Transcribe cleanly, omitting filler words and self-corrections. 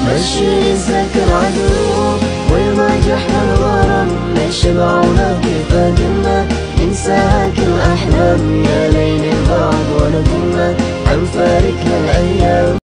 مشي ينساك العدو ويراجعنا الغرام، ليش بعونا كيف قدمنا ننساك الأحلام يا